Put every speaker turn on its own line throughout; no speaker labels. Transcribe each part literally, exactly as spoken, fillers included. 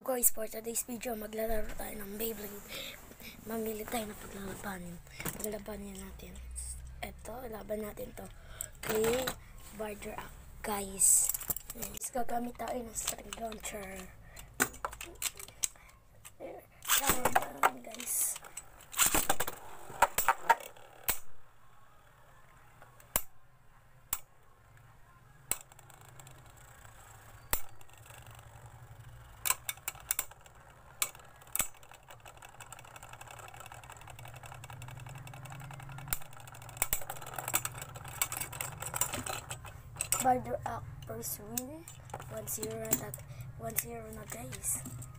Guys, for today's video, maglalaro tayo ng beyblade. Mamili tayo na paglalabanin. Paglalabanin natin. Ito, laban natin to kay Barger Act, guys. Yes, gagamit tayo ng string launcher. Laban, guys. Barger Act first win. one zero na, one zero na, guys.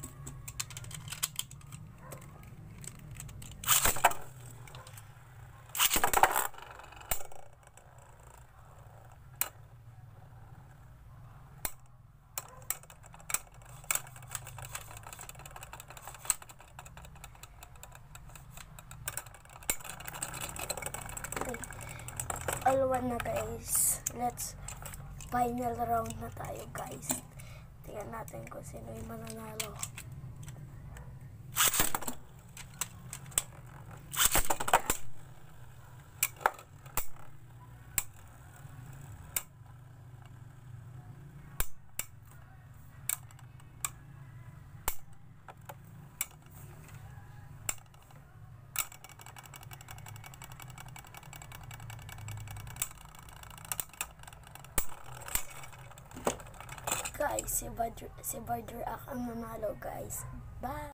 All one na, guys. Let's final round na tayo, guys. Tingnan natin kung sino yung mananalo. Guys, si Barger, si Barger Act ang nanalo, guys. Bye!